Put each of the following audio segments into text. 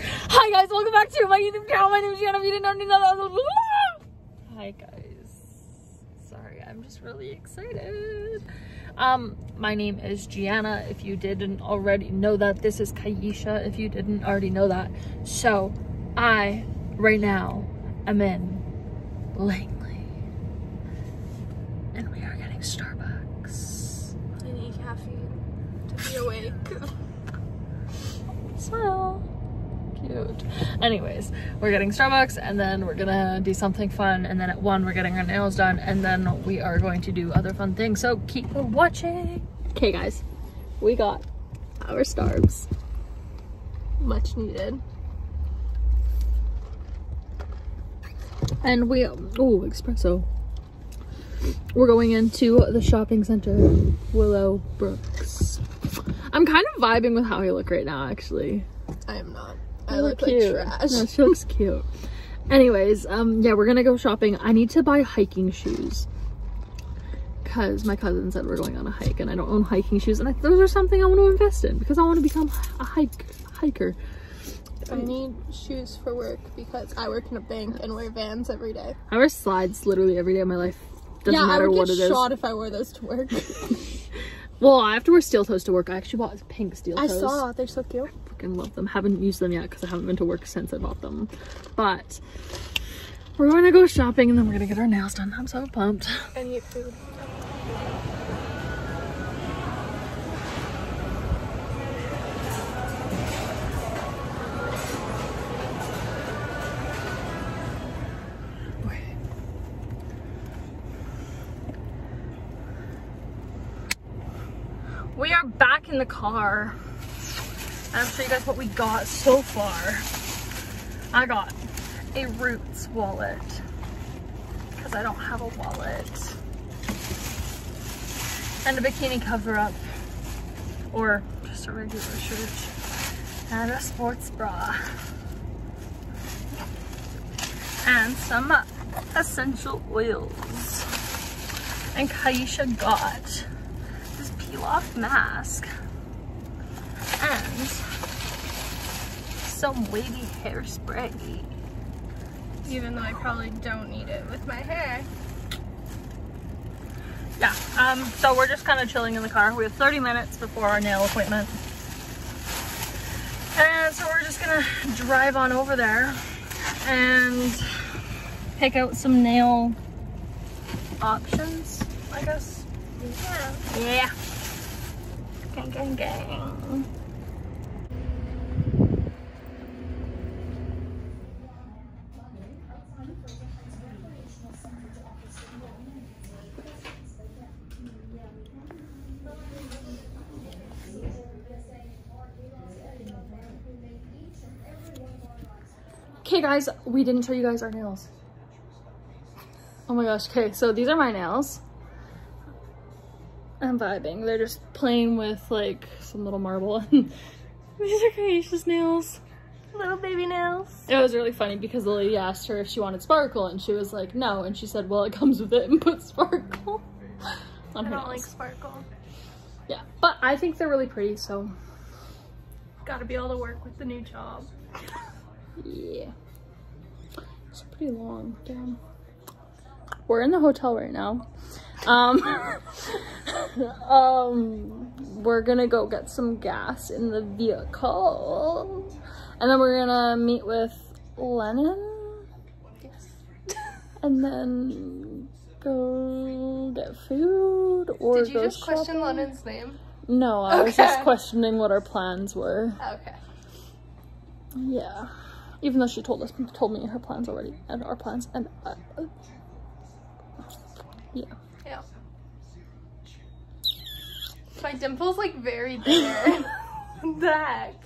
Hi guys, welcome back to my YouTube channel. My name is Gianna. If you didn't already know that. Hi guys. Sorry, I'm just really excited. My name is Gianna. If you didn't already know that, this is Kaisha. If you didn't already know that. So, I, right now, am in Langley. And we are getting Starbucks. I need caffeine to be awake. Smile. Cute. Anyways, we're getting Starbucks and then we're gonna do something fun, and then at 1 we're getting our nails done, and then we are going to do other fun things, so keep watching. Okay guys, we got our Starbs. Much needed. And we, oh, espresso. We're going into the shopping center, Willowbrooks. I'm kind of vibing with how I look right now, actually. I am not. I look like trash. No, she looks cute. Anyways, yeah, we're gonna go shopping. I need to buy hiking shoes because my cousin said we're going on a hike and I don't own hiking shoes, and those are something I want to invest in because I want to become a hiker. I need shoes for work because I work in a bank and wear Vans every day. I wear slides literally every day of my life. Doesn't matter what it is. I would get shot if I wore those to work. Well, I have to wear steel toes to work. I actually bought pink steel toes. I saw. They're so cute. I freaking love them. Haven't used them yet because I haven't been to work since I bought them. But we're going to go shopping and then we're going to get our nails done. I'm so pumped. I need food. We are back in the car. I'll show you guys what we got so far. I got a Roots wallet because I don't have a wallet, and a bikini cover up, or just a regular shirt, and a sports bra, and some essential oils. And Kaisha got off mask and some wavy hairspray, even though I probably don't need it with my hair. Yeah, so we're just kind of chilling in the car. We have 30 minutes before our nail appointment, and so we're just gonna drive on over there and pick out some nail options, I guess. Yeah. Gang, gang, gang. Okay guys, we didn't show you guys our nails. Oh my gosh, okay, so these are my nails. I'm vibing. They're just playing with like some little marble. These are Kaisha's nails. Little baby nails. It was really funny because the lady asked her if she wanted sparkle and she was like no, and she said well it comes with it and put sparkle on her nails. I don't like sparkle. Yeah, but I think they're really pretty, so gotta be able to work with the new job. Yeah. It's pretty long. Damn. We're in the hotel right now. We're gonna go get some gas in the vehicle, and then we're gonna meet with Lennon. Yes. And then go get food or Did you go just shopping. question Lennon's name? No, I was just questioning what our plans were. Okay. Yeah. Even though she told me her plans already, and our plans, and yeah. Yeah. My dimple's like very bare. What the heck?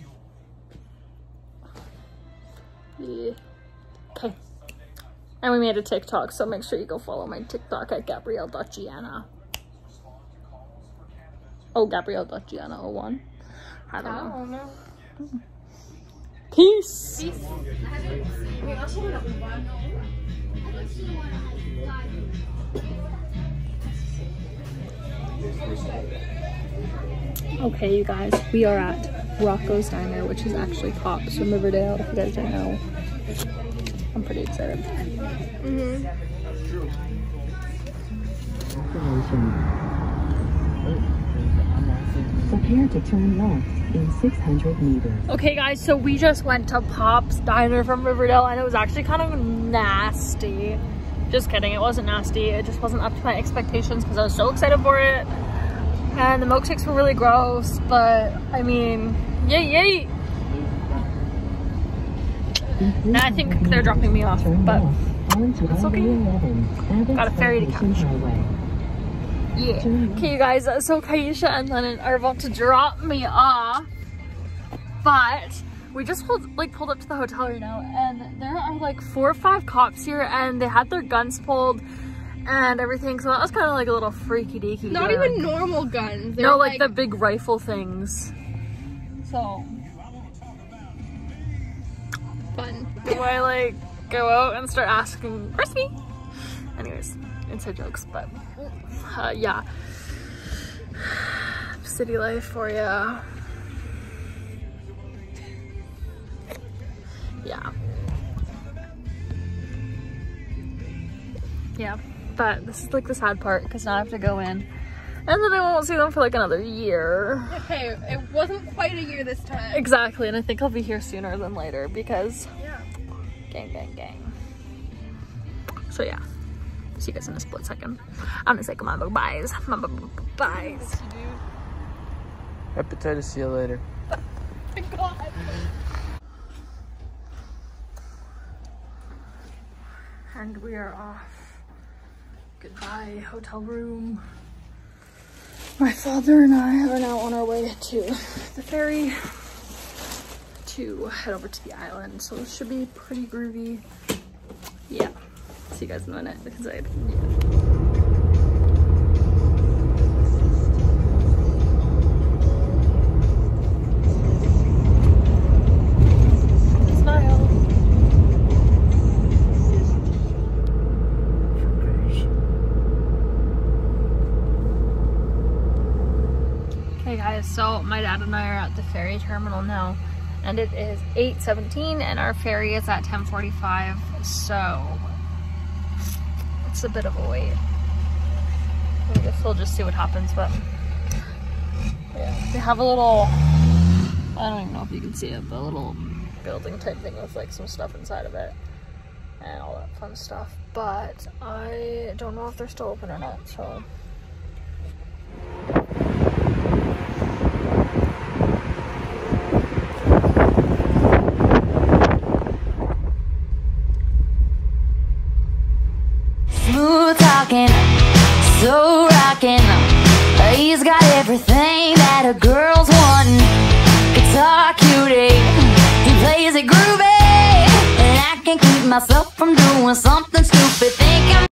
Yeah. Okay. And we made a TikTok, so make sure you go follow my TikTok at Gabrielle.Gianna. Oh, Gabrielle.Gianna01. I don't know. Peace. Peace. Okay, you guys, we are at Rocco's Diner, which is actually Pops from Riverdale, if you guys didn't know. I'm pretty excited. Prepare to turn left in 600 meters. Okay guys, so we just went to Pop's Diner from Riverdale and it was actually kind of nasty. Just kidding, it wasn't nasty. It just wasn't up to my expectations because I was so excited for it. And the milkshakes were really gross, but I mean, yay. Now I think they're dropping me off, but it's okay. Got a ferry to catch. Yeah. Okay, you guys, so Kaisha and Lennon are about to drop me off, but we just pulled up to the hotel right now, and there are like 4 or 5 cops here, and they had their guns pulled and everything, so that was kind of like a little freaky deaky. Not even normal guns. No, like the big rifle things. So fun. do I like go out and start asking Crispy? Anyways, inside jokes, but yeah, city life for ya. Yeah, but this is like the sad part because now I have to go in and then I won't see them for like another year. Okay, it wasn't quite a year this time. Exactly, and I think I'll be here sooner than later because gang. So yeah, see you guys in a split second. I'm gonna say come on, bye-byes. Bye-byes. Hepatitis, see you later. Oh my God. And we are off. Goodbye, hotel room. My father and I are now on our way to the ferry to head over to the island. So this should be pretty groovy. Yeah. See you guys in a minute inside. So my dad and I are at the ferry terminal now, and it is 8:17 and our ferry is at 10:45, so it's a bit of a wait. I guess we'll just see what happens, but yeah, they have a little, I don't even know if you can see it, but a little building type thing with like some stuff inside of it and all that fun stuff, but I don't know if they're still open or not, so talking, so rockin'. He's got everything that a girl's wantin'. Guitar cutie, he plays it groovy, and I can't keep myself from doing something